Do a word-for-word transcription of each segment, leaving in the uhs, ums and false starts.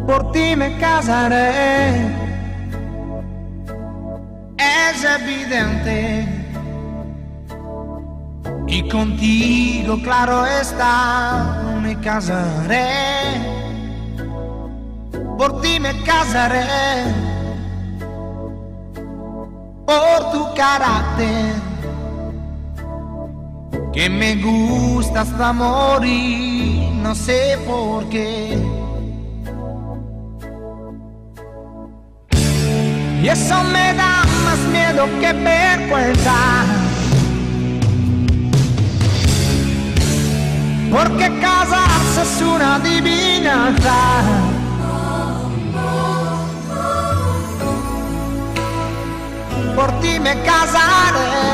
por ti me casaré. Es evidente, y contigo, claro está, me casaré. Por ti me casaré, por tu carácter, que me gusta hasta morir, no sé por qué. Y eso me da más miedo que vergüenza, porque casarse es una adivinanza. Por ti me casaré,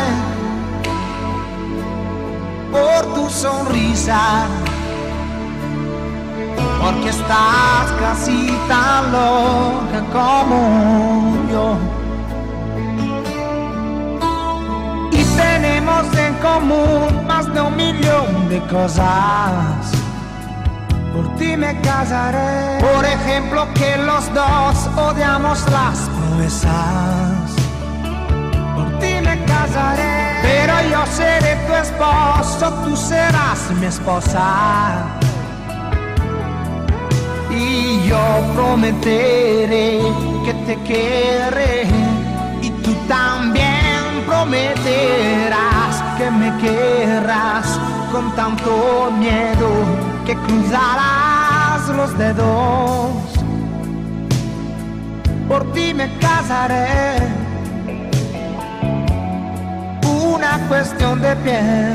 por tu sonrisa, porque estás casi tan loca como yo. Y tenemos en común más de un millón de cosas. Por ti me casaré. Por ejemplo, que los dos odiamos las promesas. Por ti me casaré. Pero yo seré tu esposo, tú serás mi esposa. Y yo prometeré que te querré, y tú también prometerás que me querrás con tanto miedo que cruzarás los dedos. Por ti me casaré, una cuestión de piel.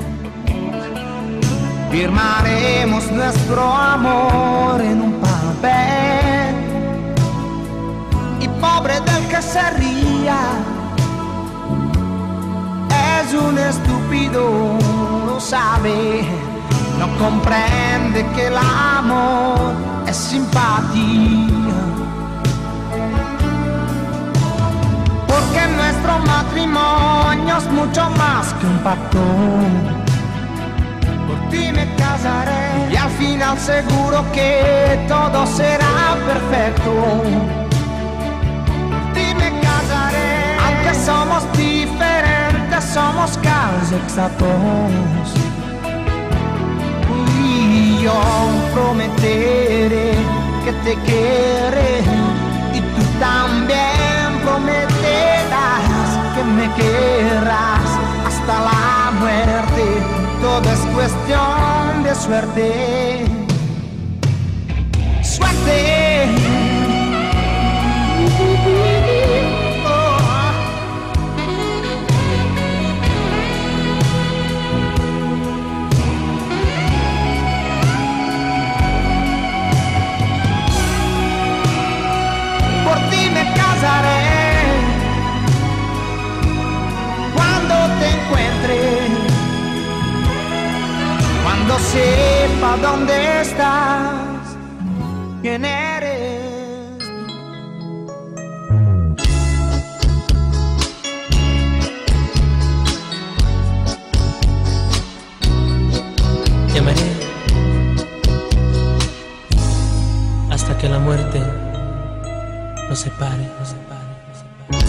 Firmaremos nuestro amor en un papel, y pobre del que se ría, es un estúpido, lo sabe, no comprende que el amor es simpatía. Porque nuestro matrimonio es mucho más que un pacto. Por ti me casaré, y al final seguro que todo será perfecto. Por ti me casaré, aunque somos diferentes, somos casi exactos. Y yo prometeré que te querré, y tú también prometerás que me querrás hasta la muerte. Todo es cuestión de suerte. Suerte. Oh. Por ti me casaré, cuando te encuentre, cuando sepa dónde estás, quién eres. Te amaré hasta que la muerte nos separe, nos separe, nos separe.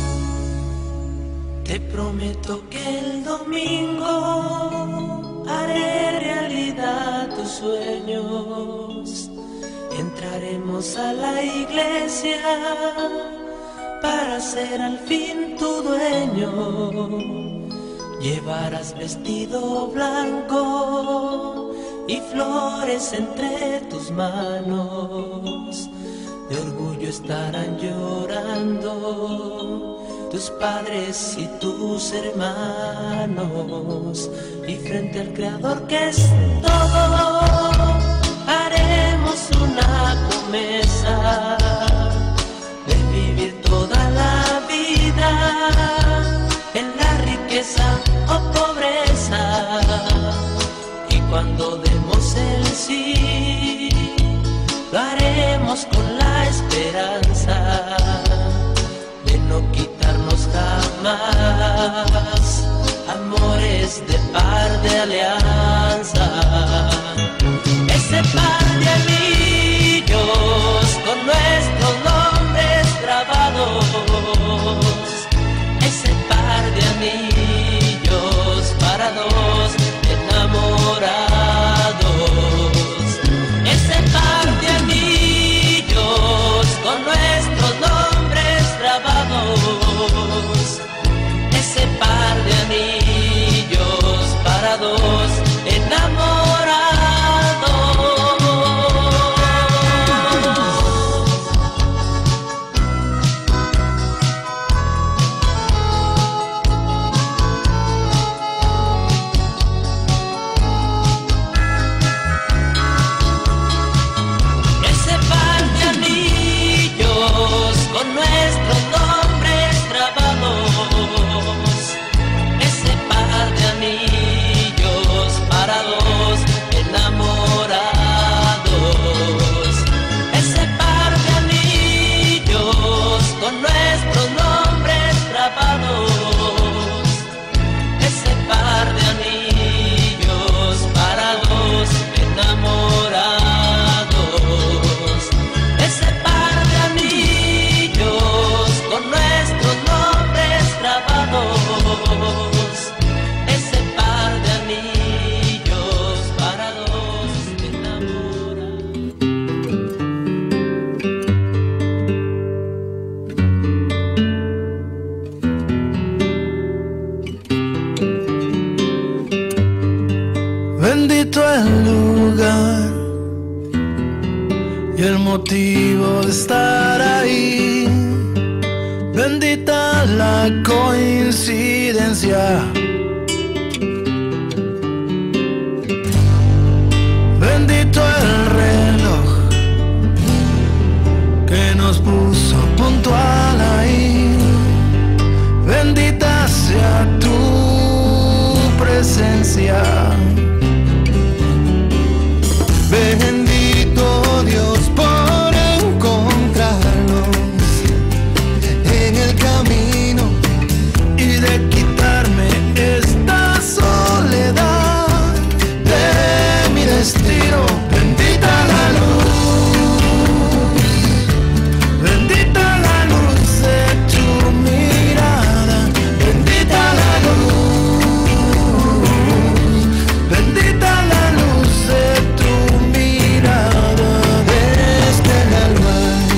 Te prometo que el domingo haré realidad tus sueños. Entraremos a la iglesia para ser al fin tu dueño. Llevarás vestido blanco y flores entre tus manos. De orgullo estarán llorando tus padres y tus hermanos, y frente al Creador que es todo, haremos una promesa de vivir toda la vida en la riqueza o pobreza. Y cuando demos el sí, lo haremos con la esperanza de no quitarnos jamás amores de par de alianza. y el motivo de estar ahí. Bendita la coincidencia, bendito el reloj que nos puso puntual ahí. Bendita sea tu presencia. Bendito Dios por encontrarnos en el camino y de quitarme esta soledad de mi destino. Bendita la luz, bendita la luz de tu mirada, bendita la luz, bendita la luz de tu mirada desde el alma.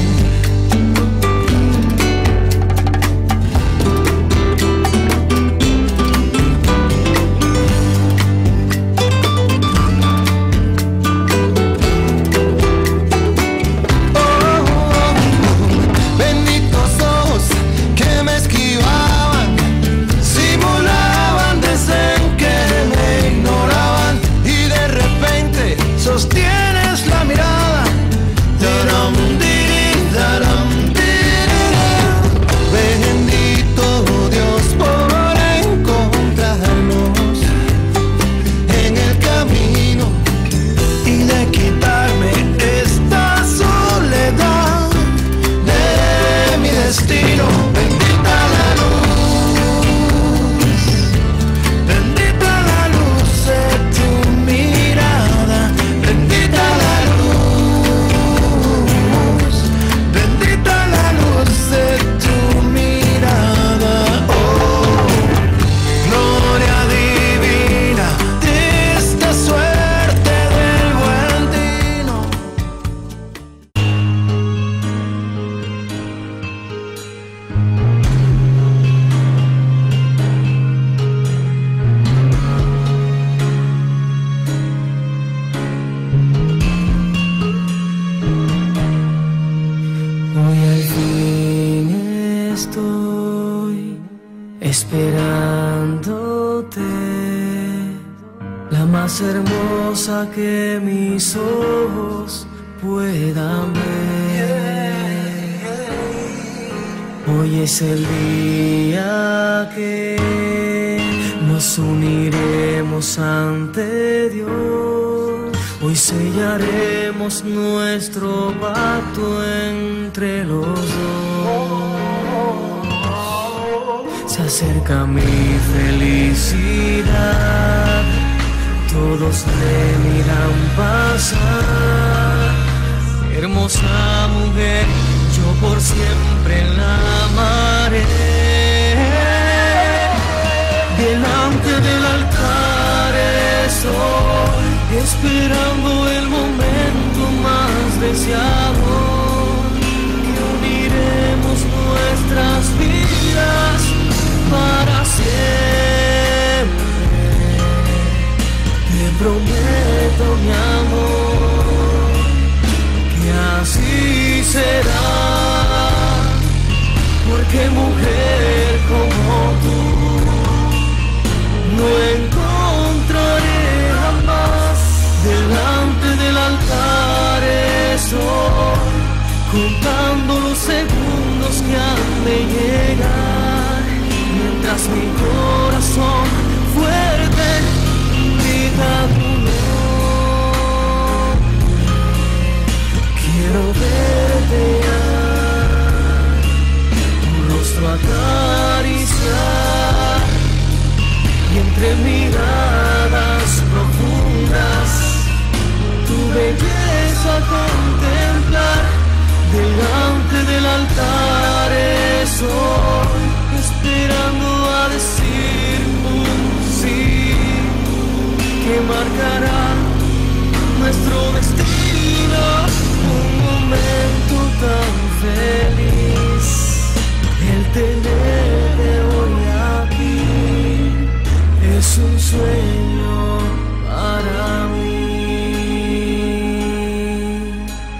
Benditos ojos que me esquivaban, simulaban, decían que me ignoraban y de repente sostienes la mirada. Taram, diri, taram, dirira. Bendito Dios por encontrarnos en el camino y de quitarme esta soledad de mi destino. Bendita la luz, bendita la luz de tu mirada, bendita la luz, bendita la luz de tu mirada. Oh, gloria divina de esta suerte del buen dino. Hoy al fin estoy esperándote, la más hermosa que mis ojos puedan ver. Hoy es el día que nos uniremos ante Dios. Hoy sellaremos nuestro pacto entre los dos. Se acerca mi felicidad, todos me miran pasar. Hermosa mujer, yo por siempre la amaré. Delante del altar estoy, esperando el momento más deseado, que uniremos nuestras vidas para siempre. Te prometo, mi amor, que así será, porque mujer como tú no encontraré jamás. Delante del altar estoy, contando los segundos que han de llegar, mientras mi corazón fuerte grita tu nombre. Quiero verte ya, tu rostro acariciar, y entre miradas profundas tu belleza contemplar. Delante del altar estoy, esperando a decir un sí que marcará nuestro destino. Un momento tan feliz, el tenerte hoy aquí es un sueño para mí.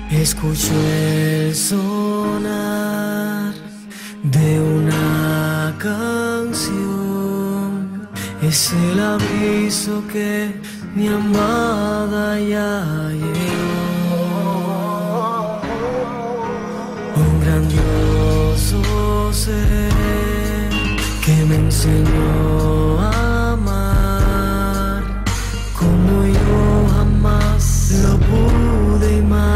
Escucho el sonar de una canción. Es el aviso que mi amada ya llegó. Un grandioso ser que me enseñó a amar como yo jamás lo pude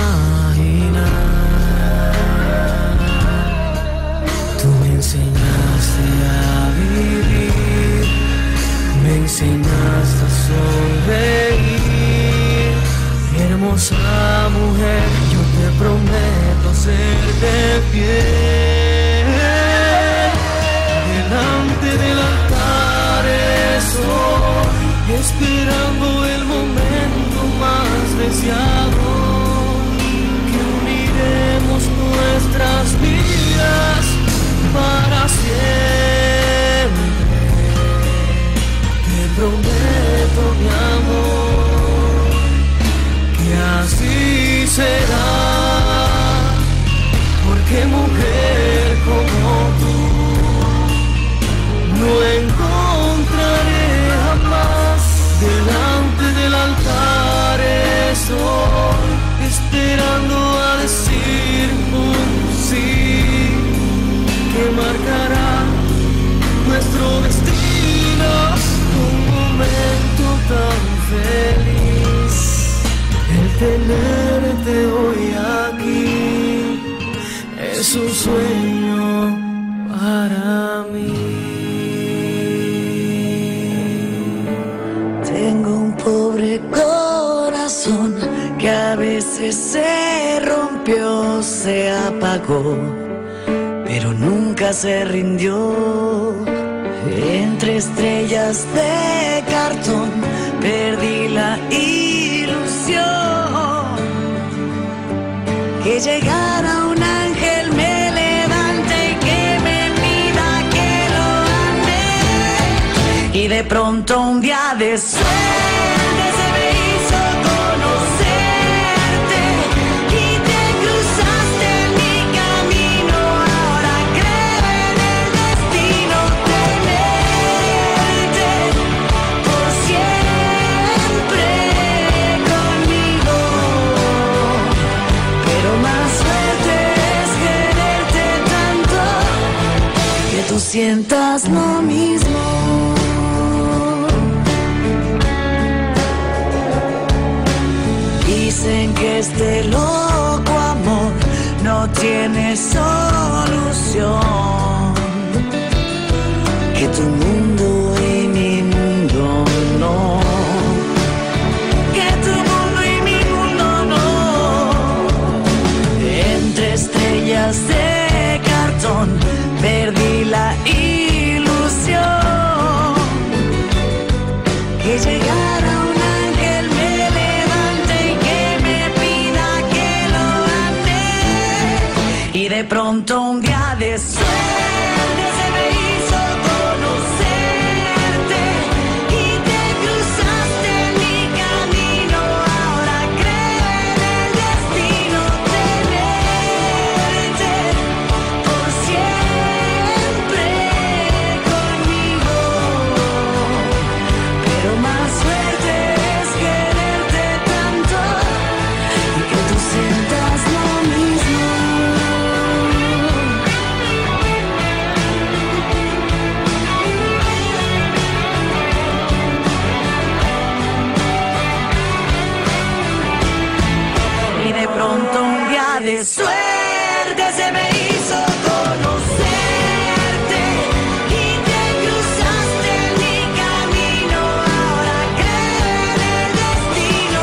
imaginar. Tú me enseñaste a vivir, me enseñaste a sonreír. Hermosa mujer, yo te prometo serte fiel. Delante del altar estoy esperando el momento más deseado, que uniremos nuestras vidas para siempre. Te prometo, mi amor, que así será, porque mujer como tú no encontraré jamás. Delante del altar estoy esperando a decir un sí que marcará nuestro destino. Un momento tan feliz, el tenerte hoy aquí es un sueño para mí. Tengo un pobre corazón que a veces se rompió, se apagó, pero nunca se rindió. Entre estrellas de cartón perdí la ilusión que llegara un ángel, me levante y que me pida que lo ame. Y de pronto un día de suerte se me hizo conocerte y te cruzaste en mi camino. Ahora creo en el destino, tenerte por siempre conmigo. Pero más suerte es quererte tanto que tú sientas lo mismo. Dicen que este loco amor no tiene solución, que tu mundo y mi mundo no, que tu mundo y mi mundo no. Entre estrellas de cartón perdí la ilusión que llegara un ángel, me levante y que me pida que lo ame. Y de pronto un día de suerte se me hizo conocerte y te cruzaste en mi camino. Ahora creo en el destino, tenerte por siempre conmigo. Pero más suerte es quererte tanto y que tú sientas lo mismo. Y de pronto un día de suerte se me hizo conocerte y te cruzaste en mi camino. Ahora creo en el destino,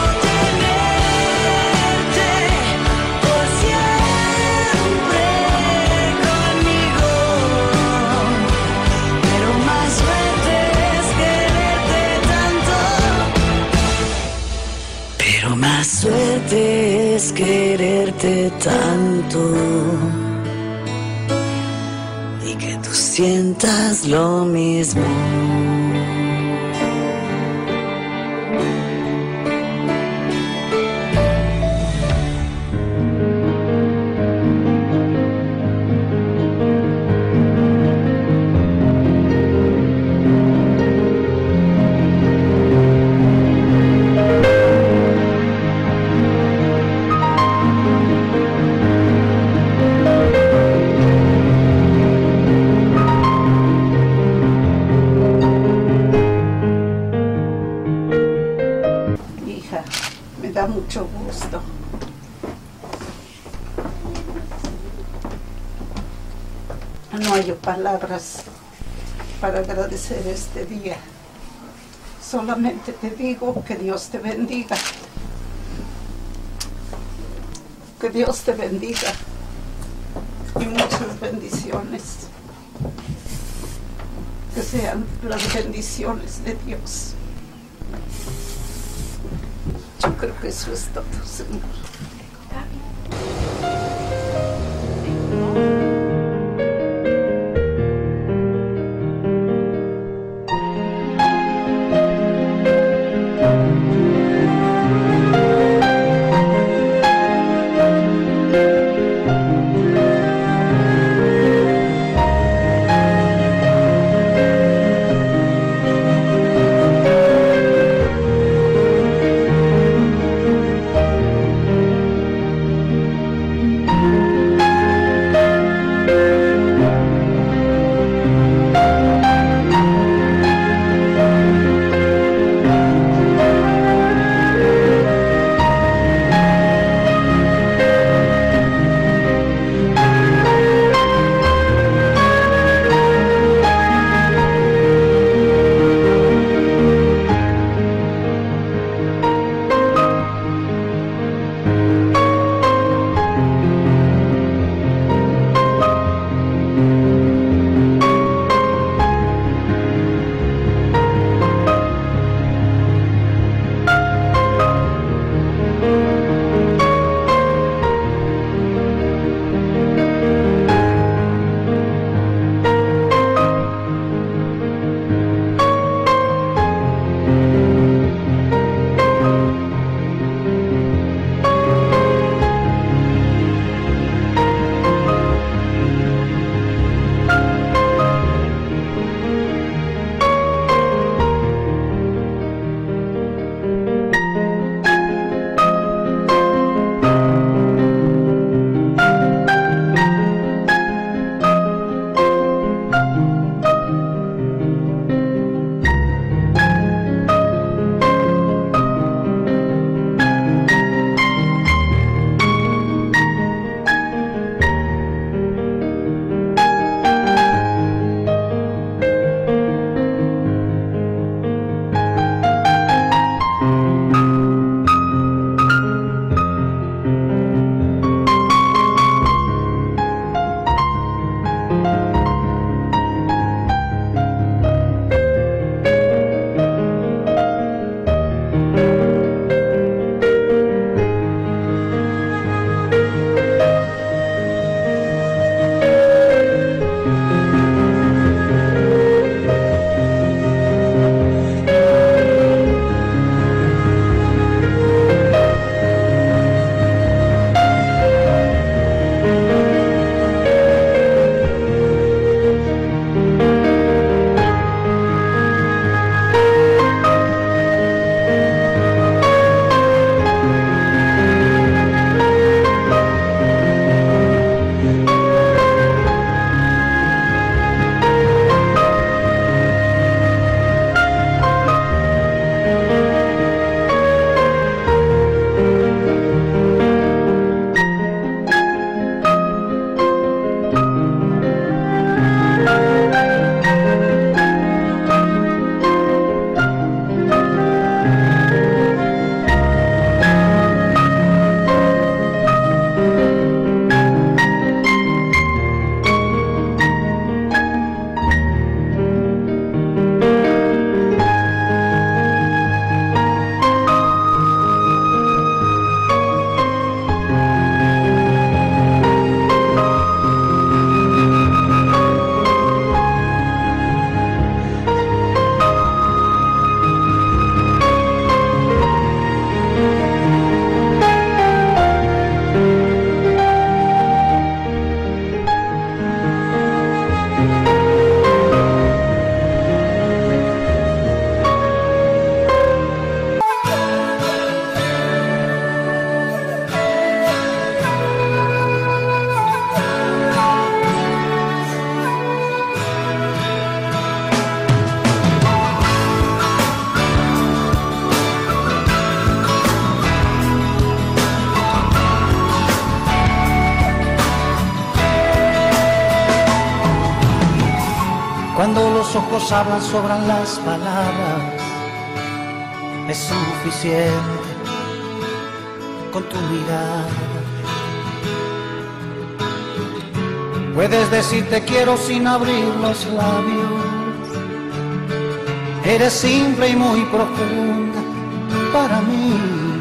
tenerte por siempre conmigo. Pero más suerte es quererte tanto, pero más suerte es quererte tanto y que tú sientas lo mismo. mucho gusto. No hay palabras para agradecer este día. Solamente te digo que Dios te bendiga. Que Dios te bendiga. Y muchas bendiciones. Que sean las bendiciones de Dios. Yo creo que eso es todo, Señor. los ojos hablan, sobran las palabras. Es suficiente con tu mirada. Puedes decir te quiero sin abrir los labios. Eres simple y muy profunda para mí.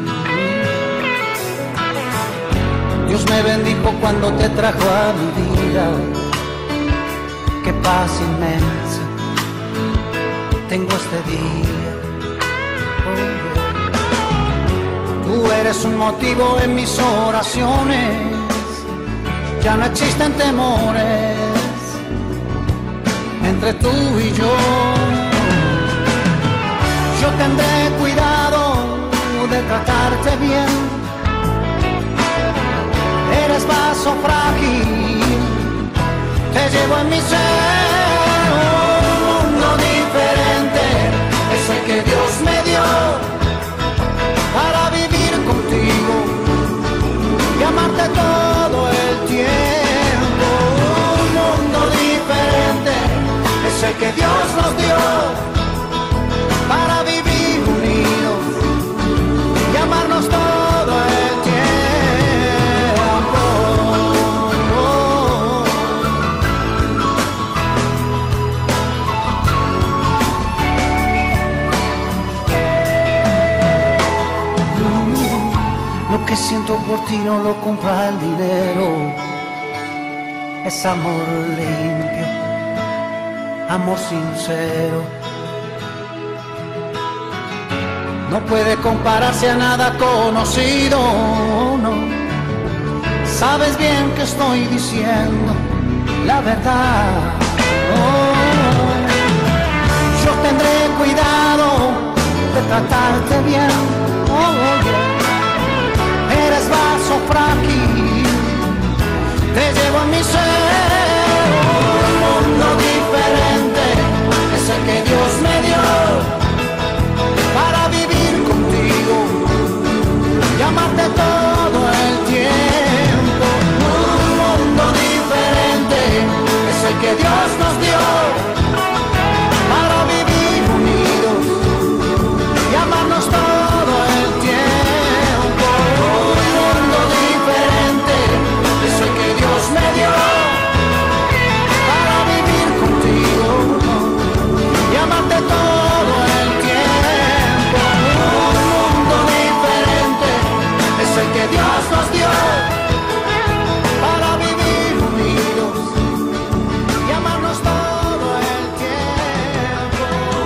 Dios me bendijo cuando te trajo a mi vida. Qué paz inmensa tengo este día. Oh, tú eres un motivo en mis oraciones. Ya no existen temores entre tú y yo. Yo tendré cuidado de tratarte bien. Eres vaso frágil, te llevo en mi ser. Un mundo diferente es el que Dios me dio para vivir contigo y amarte todo el tiempo. Un mundo diferente es el que Dios nos dio para vivir unidos y amarnos todo el tiempo. Lo que siento por ti no lo compra el dinero. Es amor limpio, amor sincero. No puede compararse a nada conocido, no. Sabes bien que estoy diciendo la verdad. Oh, yo tendré cuidado de tratarte bien. Oh, yeah. Eres vaso frágil, te llevo en mi ser. Un mundo diferente es el que Dios me dio para vivir contigo y amarte todo el tiempo. Un mundo diferente es el que Dios nos dio para vivir unidos y amarnos todo el tiempo. Un mundo diferente es el que Dios me dio para vivir contigo y amarte todo el tiempo. Es el que Dios nos dio para vivir unidos y amarnos todo el tiempo.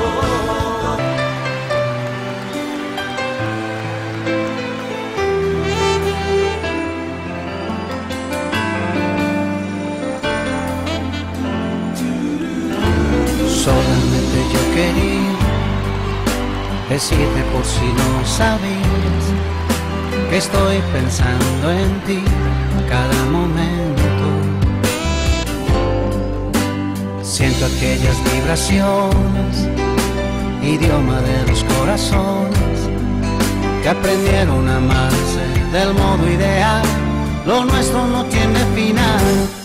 Solamente yo quería decirte por si no sabías que estoy pensando en ti cada momento. Siento aquellas vibraciones, idioma de los corazones que aprendieron a amarse del modo ideal. Lo nuestro no tiene final.